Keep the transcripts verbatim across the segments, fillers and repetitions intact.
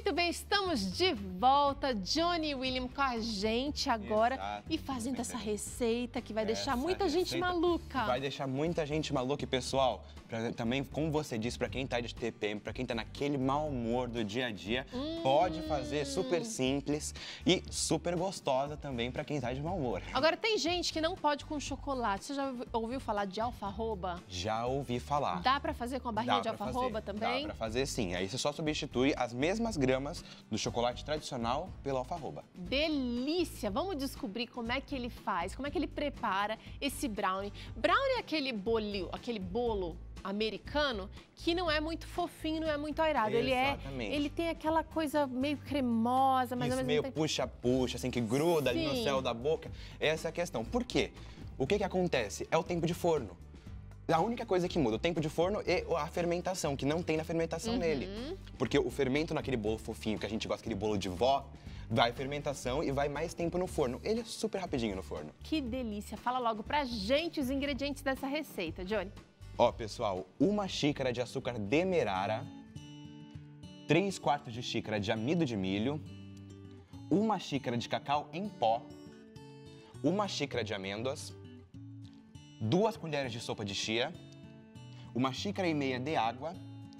Muito bem, estamos de volta. Johnny e William com a gente agora. Exato. E fazendo essa receita que vai deixar Essa muita gente maluca. Vai deixar muita gente maluca. E, pessoal, pra, também, como você disse, para quem tá de T P M, para quem tá naquele mau humor do dia a dia, hum. pode fazer super simples e super gostosa também para quem tá de mau humor. Agora, tem gente que não pode com chocolate. Você já ouviu falar de alfarroba? Já ouvi falar. Dá para fazer com a barrinha Dá de alfarroba fazer. também? Dá para fazer sim. Aí você só substitui as mesmas gramas do chocolate tradicional pela alfarroba. Delícia! Vamos descobrir como é que ele faz, como é que ele prepara esse brownie. Brownie é aquele bolinho, aquele bolo americano que não é muito fofinho, não é muito airado. Ele é, ele tem aquela coisa meio cremosa, mas Isso, ao mesmo meio tempo... puxa-puxa, assim, que gruda Sim. ali no céu da boca. Essa é a questão. Por quê? O que que acontece? É o tempo de forno. A única coisa que muda, o tempo de forno e a fermentação, que não tem na fermentação uhum. nele. Porque o fermento naquele bolo fofinho, que a gente gosta, aquele bolo de vó, vai fermentação e vai mais tempo no forno. Ele é super rapidinho no forno. Que delícia! Fala logo pra gente os ingredientes dessa receita, Johnny. Ó, pessoal, uma xícara de açúcar demerara, três quartos de xícara de amido de milho, uma xícara de cacau em pó, uma xícara de amêndoas, duas colheres de sopa de chia, uma xícara e meia de água.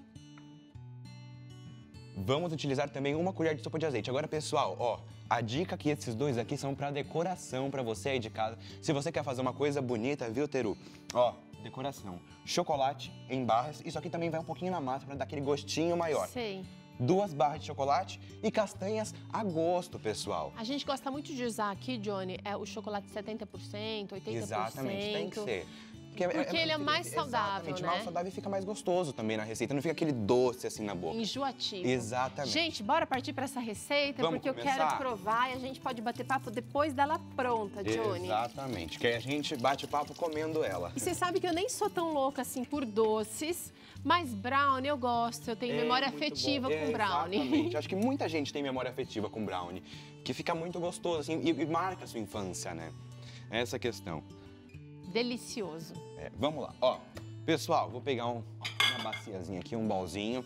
Vamos utilizar também uma colher de sopa de azeite. Agora, pessoal, ó, a dica que esses dois aqui são para decoração, para você aí de casa. Se você quer fazer uma coisa bonita, viu, Teru? Ó, decoração. Chocolate em barras. Isso aqui também vai um pouquinho na massa para dar aquele gostinho maior. Sei. Duas barras de chocolate e castanhas a gosto, pessoal. A gente gosta muito de usar aqui, Johnny, é o chocolate setenta por cento, oitenta por cento. Exatamente, tem que ser. Porque, Porque é, é, ele é mais saudável, exatamente, né? mais saudável e fica mais gostoso também na receita. Não fica aquele doce assim na boca. Enjoativo. Exatamente. Gente, bora partir para essa receita, Vamos porque começar? eu quero provar e a gente pode bater papo depois dela pronta, Johnny. Exatamente, que aí a gente bate papo comendo ela. E você sabe que eu nem sou tão louca assim por doces, mas brownie eu gosto, eu tenho é memória afetiva bom. com é, brownie. Exatamente, acho que muita gente tem memória afetiva com brownie, que fica muito gostoso assim e, e marca a sua infância, né? Essa é a questão. Delicioso. É, vamos lá, ó. Pessoal, vou pegar um, uma baciazinha aqui, um bolzinho.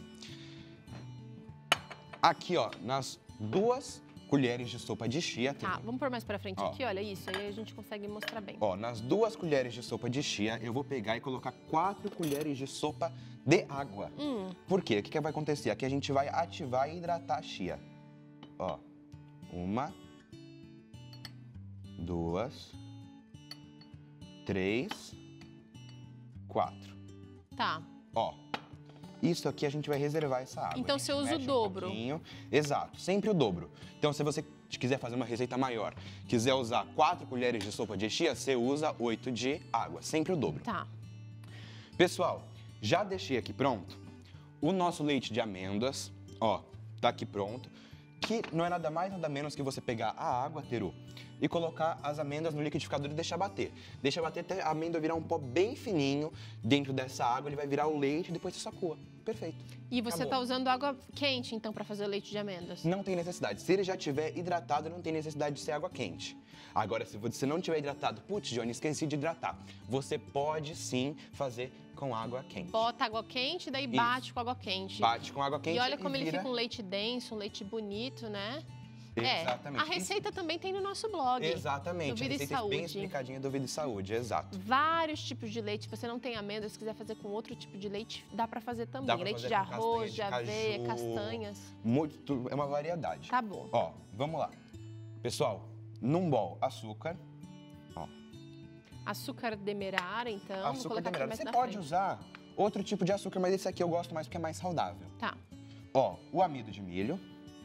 Aqui, ó, nas duas colheres de sopa de chia. Tá, tem... vamos pôr mais pra frente ó. aqui, olha isso, aí a gente consegue mostrar bem. Ó, nas duas colheres de sopa de chia, eu vou pegar e colocar quatro colheres de sopa de água. Hum. Por quê? O que, que vai acontecer? Aqui a gente vai ativar e hidratar a chia. Ó, uma, duas, três, quatro. Tá. Ó, isso aqui a gente vai reservar essa água. Então você usa o dobro. Um Exato, sempre o dobro. Então se você quiser fazer uma receita maior, quiser usar quatro colheres de sopa de chia, você usa oito de água, sempre o dobro. Tá. Pessoal, já deixei aqui pronto o nosso leite de amêndoas, ó, tá aqui pronto. Que não é nada mais, nada menos que você pegar a água, Teru, e colocar as amêndoas no liquidificador e deixar bater. Deixa bater até a amêndoa virar um pó bem fininho. Dentro dessa água ele vai virar o leite e depois você sacua. Perfeito. E você Acabou. tá usando água quente, então, para fazer o leite de amêndoas? Não tem necessidade. Se ele já estiver hidratado, não tem necessidade de ser água quente. Agora, se você não tiver hidratado, putz, Johnny, esqueci de hidratar. Você pode sim fazer com água quente. Bota água quente, daí Isso. bate com água quente. Bate com água quente e olha como e ele vira... fica um leite denso, um leite bonito, né? Exatamente. É, a receita Isso... também tem no nosso blog. Exatamente. Do Vida a receita e Saúde. É bem explicadinha do Vida e Saúde, exato. Vários tipos de leite. Se você não tem amêndoas, se quiser fazer com outro tipo de leite, dá pra fazer também. Dá pra leite fazer de com arroz, de, castanha, de aveia, caju, castanhas. Muito, é uma variedade. Tá bom. Ó, vamos lá. Pessoal, num bol, açúcar. Ó. Açúcar demerara, então. Vou Açúcar colocar demerara. aqui mais Você na pode frente. usar outro tipo de açúcar, mas esse aqui eu gosto mais porque é mais saudável. Tá. Ó, o amido de milho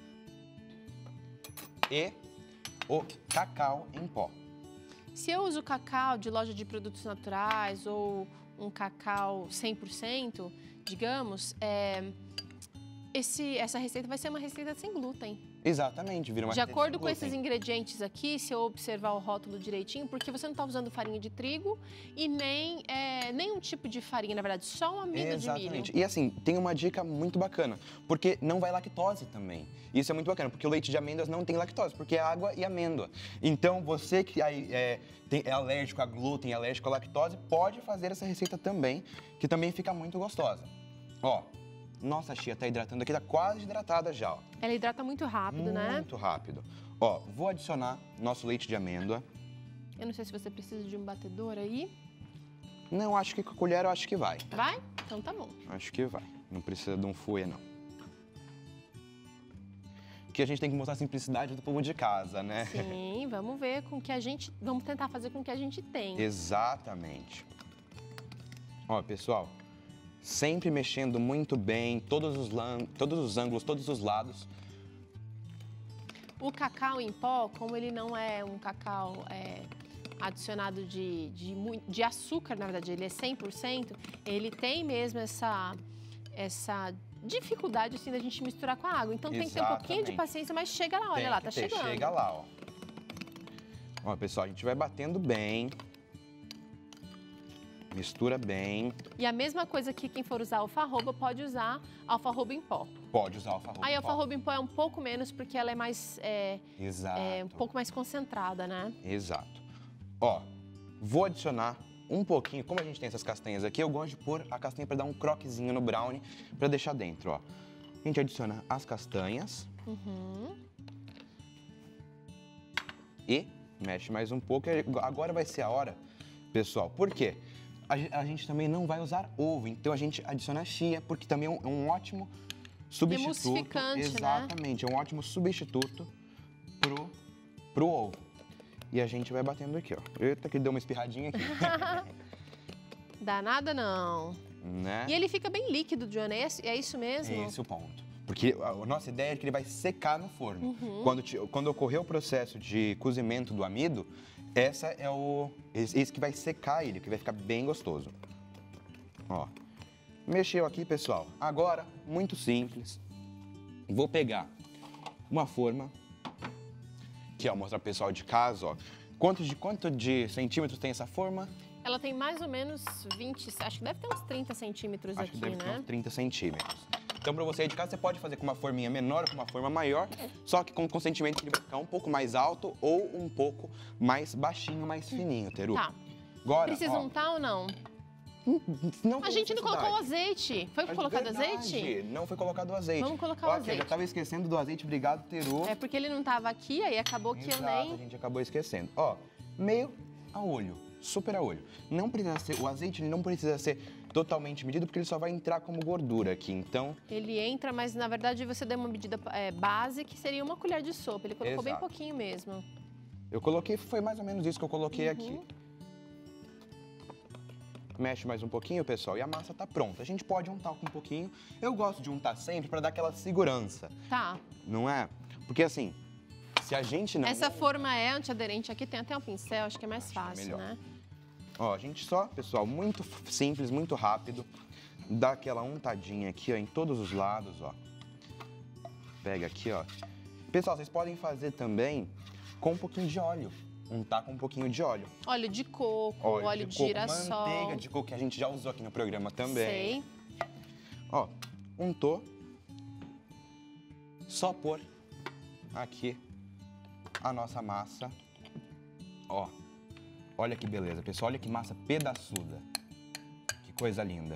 e o cacau em pó. Se eu uso cacau de loja de produtos naturais ou um cacau cem por cento, digamos, é, esse, essa receita vai ser uma receita sem glúten. Exatamente, vira uma De receita acordo sem com glúten. esses ingredientes aqui, se eu observar o rótulo direitinho, porque você não está usando farinha de trigo e nem é, nenhum tipo de farinha, na verdade, só um amido de milho. Exatamente. E assim, tem uma dica muito bacana, porque não vai lactose também. Isso é muito bacana, porque o leite de amêndoas não tem lactose, porque é água e amêndoa. Então, você que aí, é, tem, é alérgico a glúten, é alérgico à lactose, pode fazer essa receita também, que também fica muito gostosa. Ó, Nossa chia tá hidratando aqui, tá quase hidratada já, ó. Ela hidrata muito rápido, né? Muito rápido. Ó, vou adicionar nosso leite de amêndoa. Eu não sei se você precisa de um batedor aí. Não, acho que com a colher eu acho que vai. Vai? Então tá bom. Acho que vai. Não precisa de um fouet, não. Porque a gente tem que mostrar a simplicidade do povo de casa, né? Sim, vamos ver com que a gente... Vamos tentar fazer com que a gente tem. Exatamente. Ó, pessoal, sempre mexendo muito bem, todos os, lan... todos os ângulos, todos os lados. O cacau em pó, como ele não é um cacau é, adicionado de, de, de açúcar, na verdade, ele é cem por cento, ele tem mesmo essa, essa dificuldade assim, da gente misturar com a água. Então tem que ter um pouquinho de paciência, mas chega lá, olha tem lá, tá ter, chegando. Chega lá, ó. Ó, pessoal, a gente vai batendo bem. Mistura bem. E a mesma coisa que quem for usar alfarroba pode usar alfarroba em pó. Pode usar alfarroba Aí em a pó. alfarroba em pó é um pouco menos porque ela é mais... É, Exato. é um pouco mais concentrada, né? Exato. Ó, vou adicionar um pouquinho, como a gente tem essas castanhas aqui, eu gosto de pôr a castanha para dar um croquezinho no brownie, para deixar dentro, ó. A gente adiciona as castanhas. Uhum. E mexe mais um pouco. Agora vai ser a hora, pessoal. Por quê? A gente também não vai usar ovo, então a gente adiciona chia, porque também é um, é um ótimo substituto. Emulsificante, exatamente, né? É um ótimo substituto pro, pro ovo. E a gente vai batendo aqui, ó. Eita, que deu uma espirradinha aqui. Dá nada não. Né? E ele fica bem líquido, Johnny, é, é isso mesmo? É esse o ponto. Porque a nossa ideia é que ele vai secar no forno. Uhum. Quando, te, quando ocorrer o processo de cozimento do amido, essa é o esse, esse que vai secar ele, que vai ficar bem gostoso. Ó, mexeu aqui, pessoal. Agora, muito simples. Vou pegar uma forma, que é mostrar pro pessoal de casa, ó. Quanto de, quanto de centímetros tem essa forma? Ela tem mais ou menos vinte, acho que deve ter uns trinta centímetros Acho aqui, que deve né? ter uns trinta centímetros. Então, para você aí de casa, você pode fazer com uma forminha menor ou com uma forma maior, só que com consentimento que ele vai ficar um pouco mais alto ou um pouco mais baixinho, mais fininho, Teru. Tá. Agora, Precisa ó, untar ou não? não A tem gente não colocou o necessidade. azeite. Foi Mas colocado verdade, azeite? Não foi colocado o azeite. Vamos colocar o Ó, aqui, azeite. Eu já tava esquecendo do azeite, obrigado, Teru. É porque ele não tava aqui, aí acabou que Exato, eu a nem... gente acabou esquecendo. Ó, meio a olho, super a olho. Não precisa ser, o azeite ele não precisa ser totalmente medido, porque ele só vai entrar como gordura aqui, então... Ele entra, mas na verdade você deu uma medida é, base, que seria uma colher de sopa. Ele colocou bem Exato. pouquinho mesmo. Eu coloquei, foi mais ou menos isso que eu coloquei Uhum. aqui. Mexe mais um pouquinho, pessoal, e a massa tá pronta. A gente pode untar com um pouquinho. Eu gosto de untar sempre para dar aquela segurança, Tá. não é? Porque assim, se a gente não... Essa forma é antiaderente aqui, tem até um pincel, acho que é mais Acho que é fácil, melhor. né? Ó, a gente só, pessoal, muito simples, muito rápido. Dá aquela untadinha aqui, ó, em todos os lados, ó. Pega aqui, ó. Pessoal, vocês podem fazer também com um pouquinho de óleo. Untar com um pouquinho de óleo. Óleo de coco, óleo, de, coco, girassol. manteiga de coco, que a gente já usou aqui no programa também. Sei. Ó, untou. Só pôr aqui a nossa massa. Ó, olha que beleza, pessoal. Olha que massa pedaçuda. Que coisa linda.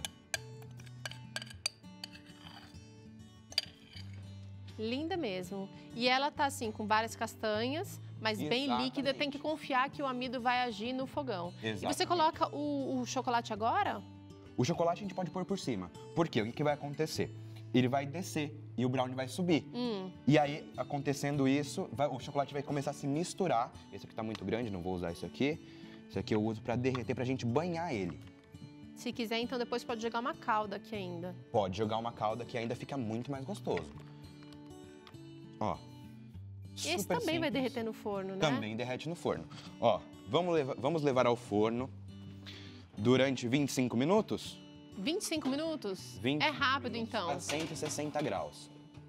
Linda mesmo. E ela tá assim, com várias castanhas, mas bem Exatamente. líquida. Tem que confiar que o amido vai agir no fogão. Exatamente. E você coloca o, o chocolate agora? O chocolate a gente pode pôr por cima. Por quê? O que, que vai acontecer? Ele vai descer e o brownie vai subir. Hum. E aí, acontecendo isso, vai- o chocolate vai começar a se misturar. Esse aqui tá muito grande, não vou usar isso aqui. Esse aqui eu uso pra derreter, pra gente banhar ele. Se quiser, então depois pode jogar uma calda aqui ainda. Pode jogar uma calda que ainda fica muito mais gostoso. Ó. E esse super também vai simples. derreter no forno, né? Também derrete no forno. Ó, vamos levar, vamos levar ao forno durante vinte e cinco minutos? vinte e cinco minutos? vinte É rápido, minutos então. A cento e sessenta graus.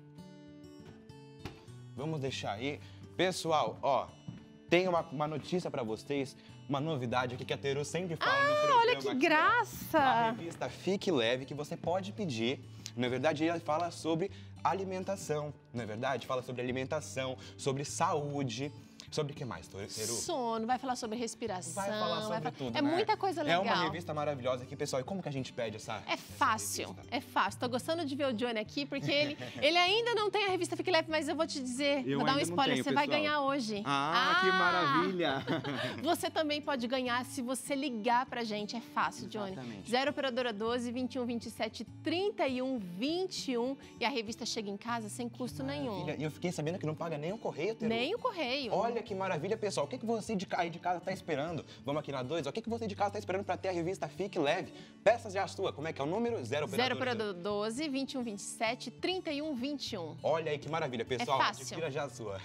Vamos deixar aí. Pessoal, ó, tem uma, uma notícia pra vocês, uma novidade aqui que a Teru sempre fala no programa. Olha que aqui, ó. graça! A revista Fique Leve, que você pode pedir. Na verdade, ela fala sobre alimentação, não é verdade? Fala sobre alimentação, sobre saúde, Sobre o que mais, Teru? Sono, vai falar sobre respiração. Vai falar sobre vai... tudo, É né? muita coisa legal. É uma revista maravilhosa aqui, pessoal. E como que a gente pede essa É fácil, essa é fácil. Tô gostando de ver o Johnny aqui, porque ele, ele ainda não tem a revista Fique Leve, mas eu vou te dizer, Eu vou dar um ainda não spoiler, tenho, você vai pessoal. ganhar hoje. Ah, que maravilha! Você também pode ganhar se você ligar pra gente, é fácil, Johnny. Exatamente. zero operadora doze, vinte e um, vinte e sete, trinta e um, vinte e um e a revista chega em casa sem custo nenhum. Maravilha. E eu fiquei sabendo que não paga nem o correio, Teru. Nem o correio. Olha que maravilha, pessoal. O que, que você de, aí de casa está esperando? Vamos aqui na dois. O que, que você de casa está esperando para ter a revista Fique Leve? Peça já a sua. Como é que é o número? Zero operadora. zero operadora doze, vinte e um, vinte e sete, trinta e um, vinte e um. Olha aí que maravilha, pessoal. É fácil. Adquira já a sua.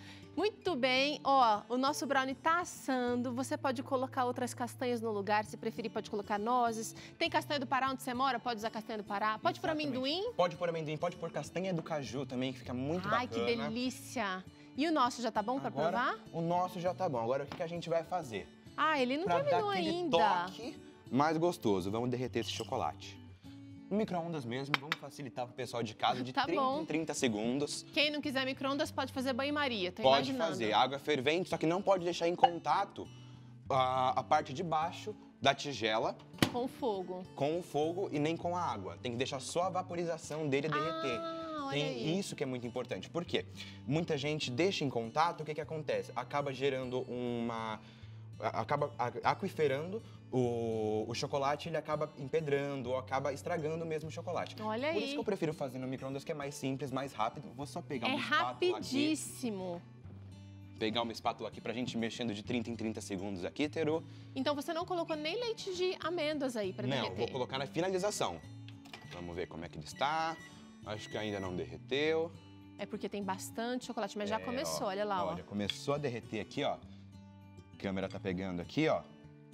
Muito bem, ó, o nosso brownie tá assando, você pode colocar outras castanhas no lugar, se preferir pode colocar nozes. Tem castanha do Pará onde você mora, pode usar castanha do Pará. Pode pôr Exatamente. amendoim. Pode pôr amendoim, pode pôr castanha do caju também, que fica muito Ai, bacana. que delícia. E o nosso já tá bom pra Agora, provar? o nosso já tá bom. Agora, o que, que a gente vai fazer? Ah, ele não Pra dar terminou aquele ainda. toque mais gostoso, vamos derreter esse chocolate. No micro-ondas mesmo, vamos facilitar pro pessoal de casa de Tá trinta bom. em trinta segundos. Quem não quiser micro-ondas pode fazer banho-maria, tô Pode imaginando. fazer água fervente, só que não pode deixar em contato a, a parte de baixo da tigela Com fogo. com o fogo e nem com a água. Tem que deixar só a vaporização dele derreter. Ah, olha Tem aí. isso que é muito importante. Por quê? Muita gente deixa em contato, o que, que acontece? Acaba gerando uma... a- acaba a- aquiferando o, o chocolate, ele acaba empedrando ou acaba estragando mesmo o chocolate. Olha Por aí. isso que eu prefiro fazer no micro-ondas, que é mais simples, mais rápido. Vou só pegar É uma espátula aqui. rapidíssimo. Pegar uma espátula aqui pra gente ir mexendo de trinta em trinta segundos aqui, Teru. Então você não colocou nem leite de amêndoas aí pra Não, derreter? vou colocar na finalização. Vamos ver como é que ele está. Acho que ainda não derreteu. É porque tem bastante chocolate, mas já É, começou, ó, olha lá, Olha, começou a derreter aqui, ó. A câmera tá pegando aqui, ó.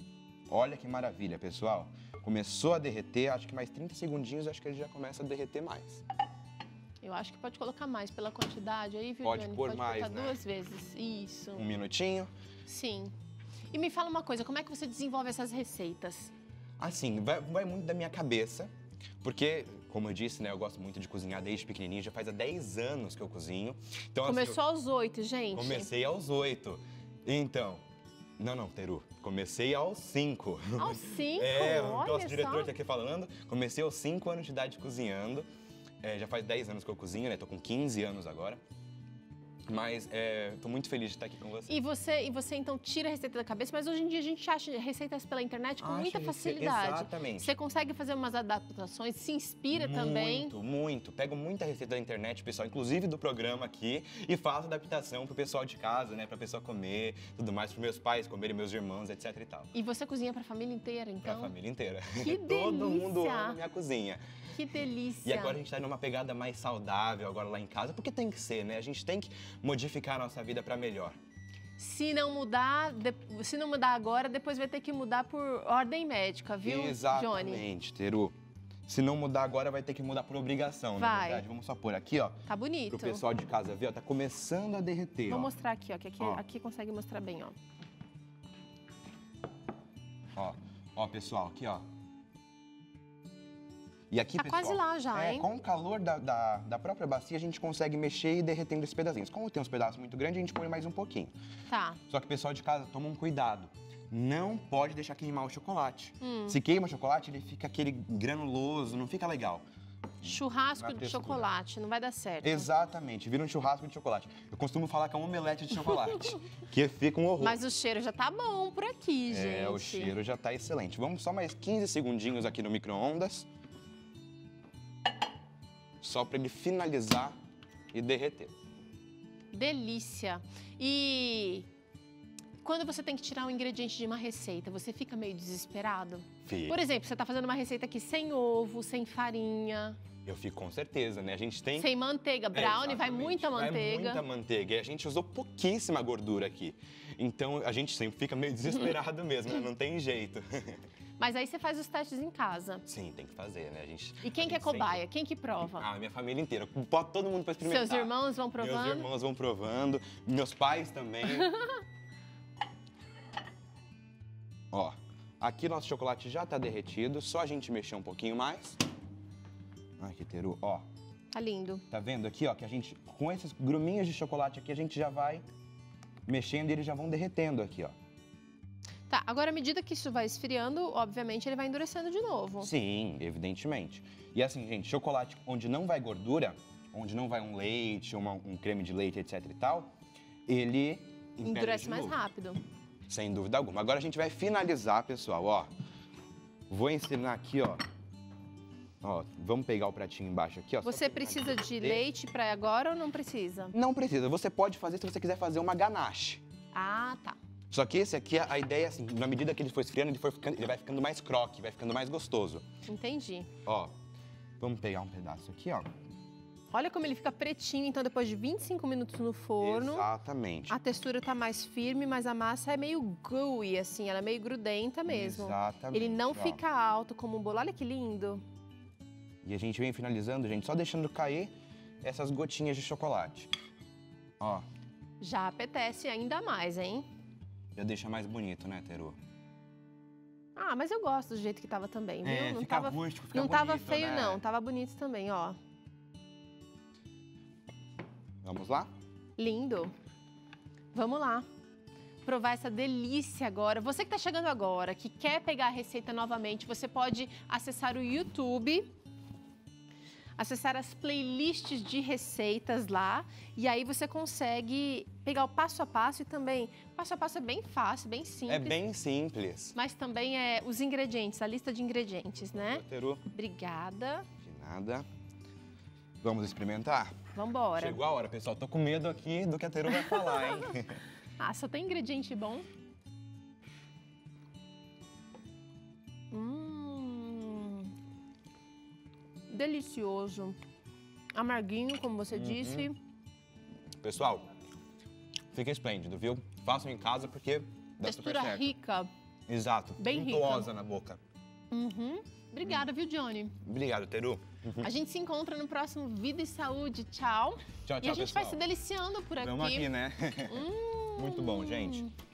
Olha que maravilha, pessoal. Começou a derreter, acho que mais trinta segundinhos, acho que ele já começa a derreter mais. ó. Eu acho que pode colocar mais pela quantidade aí, viu, Pode Johnny? pôr pode mais, botar né? duas vezes. Isso. Um minutinho. Sim. E me fala uma coisa, como é que você desenvolve essas receitas? Assim, vai, vai muito da minha cabeça, porque, como eu disse, né, eu gosto muito de cozinhar desde pequenininho, já faz há dez anos que eu cozinho. Então, assim, Começou aos oito, gente. comecei aos oito. Então, não, não, Teru, comecei aos cinco. Aos cinco? É, o olha nosso diretor só. tá aqui falando. Comecei aos cinco anos de idade cozinhando. É, já faz dez anos que eu cozinho, né? Tô com quinze anos agora. Mas é, tô muito feliz de estar aqui com você. E você, e você então tira a receita da cabeça, mas hoje em dia a gente acha receitas pela internet com Acha muita rece- facilidade. exatamente. Você consegue fazer umas adaptações, se inspira também. Muito, muito. Pego muita receita da internet, pessoal, inclusive do programa aqui, e faço adaptação pro pessoal de casa, né? Pra pessoa comer, tudo mais, pros meus pais comerem, meus irmãos, etc e tal. E você cozinha pra família inteira, Pra então? família inteira. Que Todo mundo delícia! ama minha cozinha. Que delícia! E agora a gente tá numa pegada mais saudável agora lá em casa, porque tem que ser, né? A gente tem que modificar a nossa vida pra melhor. Se não mudar, de- se não mudar agora, depois vai ter que mudar por ordem médica, viu, Johnny? Exatamente, Teru. Se não mudar agora, vai ter que mudar por obrigação, na Vai. verdade. Vamos só pôr aqui, ó, Tá bonito. pro pessoal de casa ver, ó. Tá começando a derreter, Vou ó. mostrar aqui, ó, que aqui, Ó. aqui consegue mostrar bem, ó. Ó, ó, pessoal, aqui, ó. E aqui, Tá pessoal, quase lá já, é, hein? com o calor da, da, da própria bacia, a gente consegue mexer e ir derretendo esses pedacinhos. Como tem uns pedaços muito grandes, a gente põe mais um pouquinho. Tá. Só que o pessoal de casa toma um cuidado. Não pode deixar queimar o chocolate. Hum. Se queima o chocolate, ele fica aquele granuloso, não fica legal. Churrasco Na de textura. chocolate, não vai dar certo. Exatamente, vira um churrasco de chocolate. Eu costumo falar que é um omelete de chocolate, que fica um horror. Mas o cheiro já tá bom por aqui, gente. É, o cheiro já tá excelente. Vamos só mais quinze segundinhos aqui no micro-ondas. Só para ele finalizar e derreter. Delícia. E quando você tem que tirar um ingrediente de uma receita, você fica meio desesperado? Fica. Por exemplo, você tá fazendo uma receita aqui sem ovo, sem farinha, Eu fico com certeza, né? A gente tem... sem manteiga. Brownie, É, vai exatamente. muita Vai manteiga. muita manteiga. E a gente usou pouquíssima gordura aqui. Então, a gente sempre fica meio desesperado mesmo, né? Não tem jeito. Mas aí você faz os testes em casa. Sim, tem que fazer, né? A gente, E quem a que é gente sempre- cobaia? Quem que prova? Ah, minha família inteira. Bota todo mundo pra experimentar. Seus irmãos vão provando? Meus irmãos vão provando. Meus pais também. Ó, aqui nosso chocolate já tá derretido. Só a gente mexer um pouquinho mais. Ai, que teru. Ó, Tá lindo. tá vendo aqui, ó, que a gente, com esses gruminhos de chocolate aqui, a gente já vai mexendo e eles já vão derretendo aqui, ó. Tá, agora à medida que isso vai esfriando, obviamente ele vai endurecendo de novo. Sim, evidentemente. E assim, gente, chocolate onde não vai gordura, onde não vai um leite, uma, um creme de leite, etc e tal, ele endurece mais rápido. Sem dúvida alguma. Agora a gente vai finalizar, pessoal, ó. Vou ensinar aqui, ó. Ó, vamos pegar o pratinho embaixo aqui, ó. Você precisa de leite para agora ou não precisa? Não precisa. Você pode fazer se você quiser fazer uma ganache. Ah, tá. Só que esse aqui, a ideia é assim, na medida que ele for esfriando, ele, for ficando, ele vai ficando mais croque, vai ficando mais gostoso. Entendi. Ó, vamos pegar um pedaço aqui, ó. Olha como ele fica pretinho, então depois de vinte e cinco minutos no forno. Exatamente. A textura tá mais firme, mas a massa é meio gooey, assim, ela é meio grudenta mesmo. Exatamente. Ele não ó. fica alto como um bolo. Olha que lindo. E a gente vem finalizando, gente, só deixando cair essas gotinhas de chocolate. Ó. Já apetece ainda mais, hein? Já deixa mais bonito, né, Teru? Ah, mas eu gosto do jeito que tava também, viu? É, não fica tava, rústico, fica não bonito, tava feio, né? não. Tava bonito também, ó. Vamos lá? Lindo. Vamos lá. Provar essa delícia agora. Você que tá chegando agora, que quer pegar a receita novamente, você pode acessar o YouTube, acessar as playlists de receitas lá, e aí você consegue pegar o passo a passo e também, o passo a passo é bem fácil, bem simples. É bem simples. Mas também é os ingredientes, a lista de ingredientes, né? Teru, Obrigada. de nada. Vamos experimentar? Vambora. Chegou a hora, pessoal. Tô com medo aqui do que a Teru vai falar, hein? Ah, só tem ingrediente bom. Hum, delicioso. Amarguinho, como você Uhum. disse. Pessoal, fica esplêndido, viu? Façam em casa porque dá Textura super certo. rica. Exato. Bem rica. Untuosa na boca. Uhum. Obrigada, viu, Johnny? Obrigado, Teru. A gente se encontra no próximo Vida e Saúde. Tchau. Tchau, tchau, E a gente pessoal. vai se deliciando por aqui. Vamos aqui, né? Hum. Muito bom, gente.